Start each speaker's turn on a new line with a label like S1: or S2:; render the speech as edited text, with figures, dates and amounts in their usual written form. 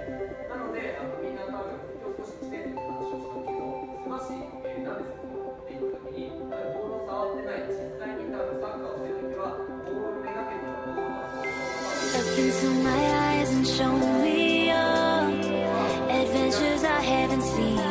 S1: なのでみんな多分今日少し地点の話をしたけど、スマッシュ、なんですかって言った時に、ボールを触ってない、実際に多分サッカーをしてる時はボールをめがけてるボールがLook into my eyes and show me your adventures I haven't seen.